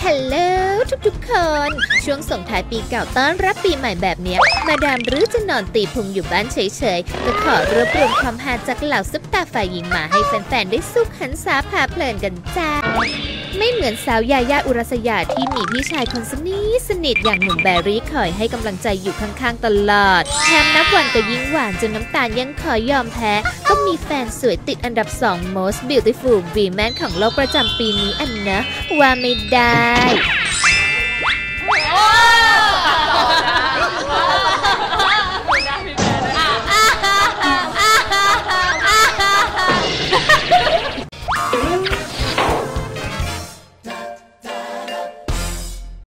ฮัลโหลทุกๆคนช่วงส่งท้ายปีเก่าต้อนรับปีใหม่แบบนี้มาดามหรือจะนอนตีพุงอยู่บ้านเฉยๆก็ขอรวบรวมความฮาจากเหล่าซุปตาฝ่ายหญิงมาให้แฟนๆได้สุขหันษาพาเพลินกันจ้าไม่เหมือนสาวยายาอุรัสยาที่มีพี่ชายคนสนิทอย่างหนุ่มแบรี่คอยให้กำลังใจอยู่ข้างๆตลอดแถมนับวันก็ยิ่งหวานจนน้ำตาลยังขอยอมแพ้ก็มีแฟนสวยติดอันดับ2 most beautiful women ของโลกประจำปีนี้อันนะว่าไม่ได้